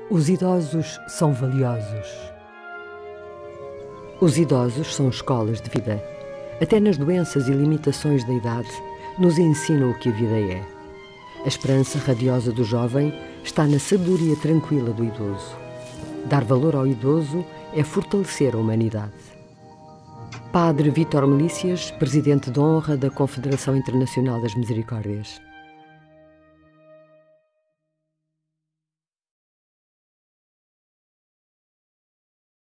Os idosos são valiosos. Os idosos são escolas de vida. Até nas doenças e limitações da idade, nos ensinam o que a vida é. A esperança radiosa do jovem está na sabedoria tranquila do idoso. Dar valor ao idoso é fortalecer a humanidade. Padre Vítor Melícias, Presidente de Honra da Confederação Internacional das Misericórdias.